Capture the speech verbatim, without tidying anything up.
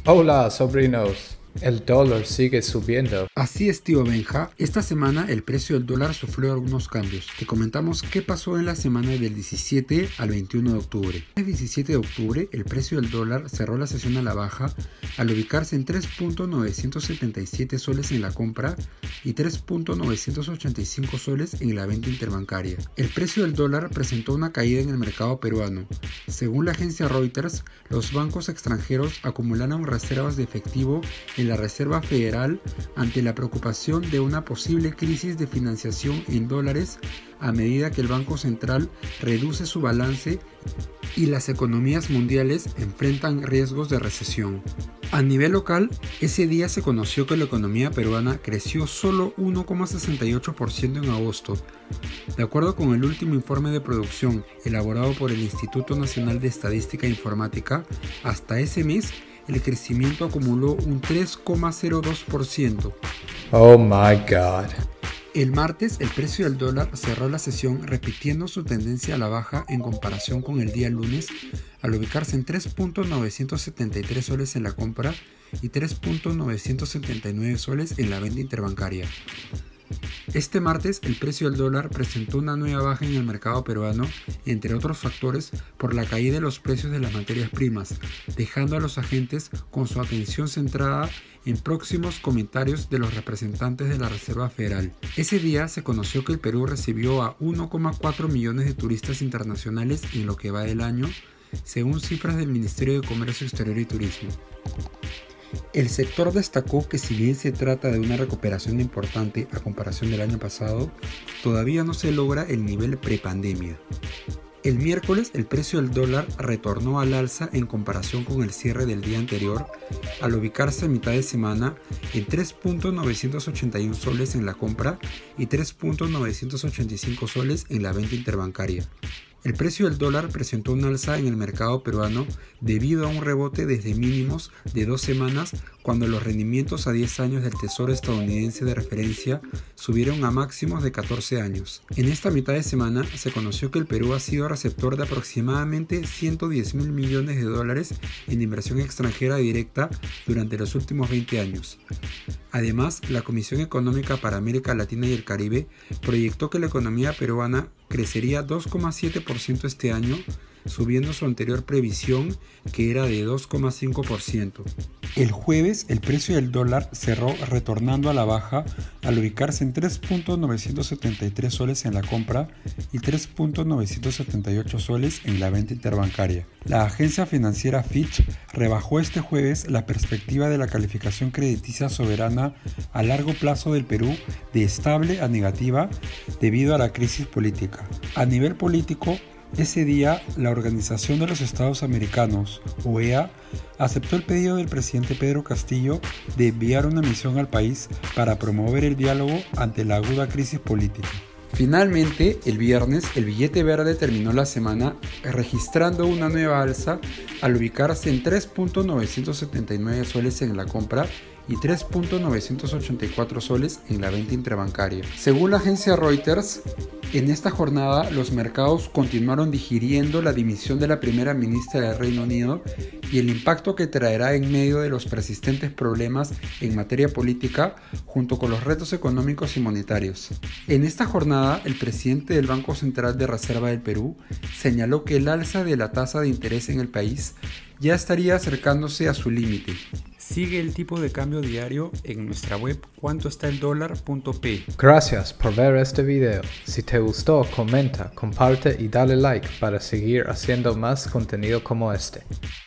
Hola, sobrinos. El dólar sigue subiendo. Así es, tío Benja. Esta semana el precio del dólar sufrió algunos cambios. Te comentamos qué pasó en la semana del diecisiete al veintiuno de octubre. El diecisiete de octubre el precio del dólar cerró la sesión a la baja al ubicarse en tres punto novecientos setenta y siete soles en la compra y tres punto novecientos ochenta y cinco soles en la venta interbancaria. El precio del dólar presentó una caída en el mercado peruano. Según la agencia Reuters, los bancos extranjeros acumularon reservas de efectivo en la Reserva Federal ante la preocupación de una posible crisis de financiación en dólares a medida que el Banco Central reduce su balance y las economías mundiales enfrentan riesgos de recesión. A nivel local, ese día se conoció que la economía peruana creció solo uno coma sesenta y ocho por ciento en agosto. De acuerdo con el último informe de producción elaborado por el Instituto Nacional de Estadística e Informática, hasta ese mes el crecimiento acumuló un tres coma cero dos por ciento. Oh my God. El martes, el precio del dólar cerró la sesión repitiendo su tendencia a la baja en comparación con el día lunes, al ubicarse en tres punto novecientos setenta y tres soles en la compra y tres punto novecientos setenta y nueve soles en la venta interbancaria. Este martes, el precio del dólar presentó una nueva baja en el mercado peruano, entre otros factores por la caída de los precios de las materias primas, dejando a los agentes con su atención centrada en próximos comentarios de los representantes de la Reserva Federal. Ese día se conoció que el Perú recibió a uno coma cuatro millones de turistas internacionales en lo que va del año, según cifras del Ministerio de Comercio Exterior y Turismo. El sector destacó que si bien se trata de una recuperación importante a comparación del año pasado, todavía no se logra el nivel prepandemia. El miércoles el precio del dólar retornó al alza en comparación con el cierre del día anterior, al ubicarse a mitad de semana en tres punto novecientos ochenta y uno soles en la compra y tres punto novecientos ochenta y cinco soles en la venta interbancaria. El precio del dólar presentó un alza en el mercado peruano debido a un rebote desde mínimos de dos semanas cuando los rendimientos a diez años del Tesoro estadounidense de referencia subieron a máximos de catorce años. En esta mitad de semana se conoció que el Perú ha sido receptor de aproximadamente ciento diez mil millones de dólares en inversión extranjera directa durante los últimos veinte años. Además, la Comisión Económica para América Latina y el Caribe proyectó que la economía peruana crecería dos coma siete por ciento este año, subiendo su anterior previsión, que era de dos coma cinco por ciento. El jueves, el precio del dólar cerró retornando a la baja al ubicarse en tres punto novecientos setenta y tres soles en la compra y tres punto novecientos setenta y ocho soles en la venta interbancaria. La agencia financiera Fitch rebajó este jueves la perspectiva de la calificación crediticia soberana a largo plazo del Perú de estable a negativa debido a la crisis política. A nivel político, ese día, la Organización de los Estados Americanos, O E A, aceptó el pedido del presidente Pedro Castillo de enviar una misión al país para promover el diálogo ante la aguda crisis política. Finalmente, el viernes, el billete verde terminó la semana registrando una nueva alza al ubicarse en tres punto novecientos setenta y nueve soles en la compra y tres punto novecientos ochenta y cuatro soles en la venta interbancaria. Según la agencia Reuters, en esta jornada los mercados continuaron digiriendo la dimisión de la primera ministra del Reino Unido y el impacto que traerá en medio de los persistentes problemas en materia política junto con los retos económicos y monetarios. En esta jornada, el presidente del Banco Central de Reserva del Perú señaló que el alza de la tasa de interés en el país ya estaría acercándose a su límite. Sigue el tipo de cambio diario en nuestra web cuantoestaeldólar punto pe. Gracias por ver este video. Si te gustó, comenta, comparte y dale like para seguir haciendo más contenido como este.